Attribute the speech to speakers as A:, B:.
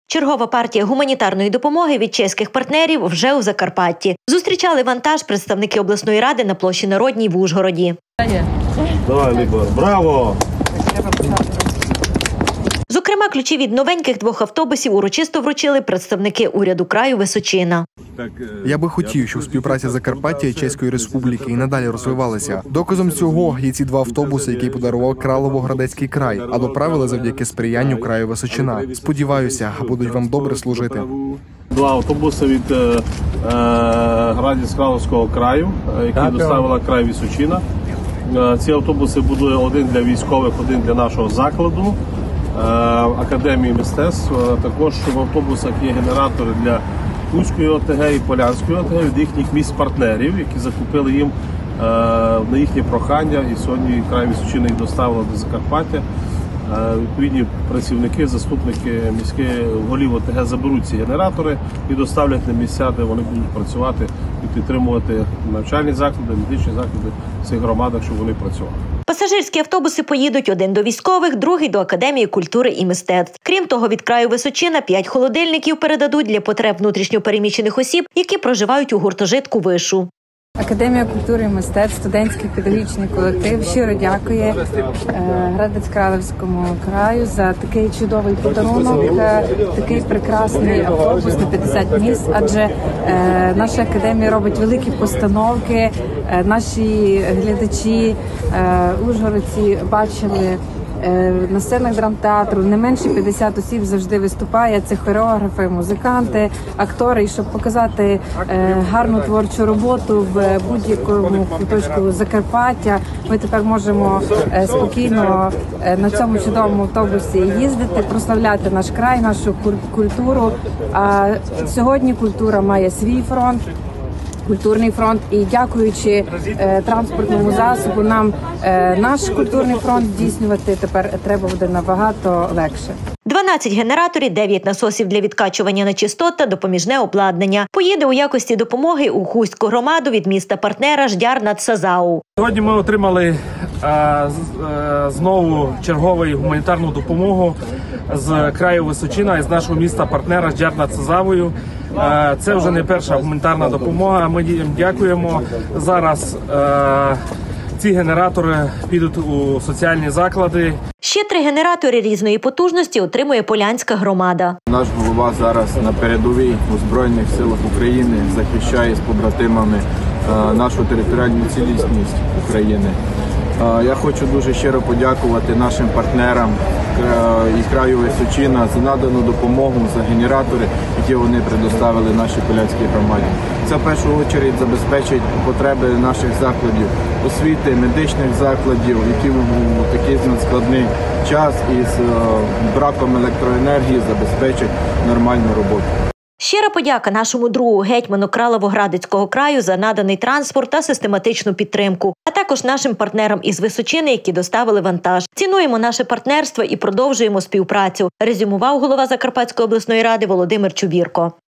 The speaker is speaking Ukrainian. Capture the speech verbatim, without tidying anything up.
A: Чергова партія гуманітарної допомоги від чеських партнерів вже у Закарпатті. Зустрічали вантаж представники обласної ради на площі Народній в Ужгороді.
B: Давай, Лібор, браво!
A: Зокрема, ключі від новеньких двох автобусів урочисто вручили представники уряду краю Височина.
C: Я би хотів, щоб співпраця Закарпаття і Чеської Республіки і надалі розвивалася. Доказом цього є ці два автобуси, які подарував Кралово-Градецький край, а доправили завдяки сприянню краю Височина. Сподіваюся, будуть вам добре служити.
B: Два автобуси від е, Градець-Краловського краю, які доставила край Височина. Е, ці автобуси буде один для військових, один для нашого закладу. Академії мистецтв. Також в автобусах є генератори для Хуської ОТГ і Полянської ОТГ від їхніх міст-партнерів, які закупили їм на їхнє прохання, і сьогодні край Височини їх доставили до Закарпаття. Відповідні працівники, заступники міських голів ОТГ заберуть ці генератори і доставлять на місця, де вони будуть працювати і підтримувати навчальні заклади, медичні заклади в цих громадах, щоб вони працювали.
A: Пасажирські автобуси поїдуть один до військових, другий до Академії культури і мистецтв. Крім того, від краю Височина п'ять холодильників передадуть для потреб внутрішньо-переміщених осіб, які проживають у гуртожитку вишу.
D: Академія культури і мистецтв, студентський педагогічний колектив щиро дякує Градець-Кралевському краю за такий чудовий подарунок, такий прекрасний автобус на п'ятдесят місць, адже наша академія робить великі постановки, наші глядачі, ужгородці бачили на сценах драмтеатру не менше п'ятдесят осіб завжди виступає. Це хореографи, музиканти, актори. І щоб показати гарну творчу роботу в будь-якому куточку Закарпаття, ми тепер можемо спокійно на цьому чудовому автобусі їздити, прославляти наш край, нашу культуру. А сьогодні культура має свій фронт. Культурний фронт, і дякуючи е, транспортному засобу, нам е, наш культурний фронт здійснювати тепер треба буде набагато легше.
A: дванадцять генераторів, дев'ять насосів для відкачування нечистот та допоміжне обладнання. Поїде у якості допомоги у Хуську громаду від міста-партнера Ждяр над Сазау.
E: Сьогодні ми отримали е, е, знову чергову гуманітарну допомогу з краю Височина і з нашого міста-партнера Ждяр над Сазавою. Е, це вже не перша гуманітарна допомога. Ми їм дякуємо. Зараз е, ці генератори підуть у соціальні заклади.
A: Ще три генератори різної потужності отримує Полянська громада.
F: Наш голова зараз на передовій у Збройних силах України захищає з побратимами нашу територіальну цілісність України. Я хочу дуже щиро подякувати нашим партнерам і краю Височина за надану допомогу, за генератори, які вони предоставили нашій Полянській громаді. Це в першу чергу забезпечить потреби наших закладів освіти, медичних закладів, які в такий складний час із браком електроенергії забезпечать нормальну роботу.
A: Щира подяка нашому другу гетьману Кралово-Градецького краю за наданий транспорт та систематичну підтримку, а також нашим партнерам із Височини, які доставили вантаж. Цінуємо наше партнерство і продовжуємо співпрацю, резюмував голова Закарпатської обласної ради Володимир Чубірко.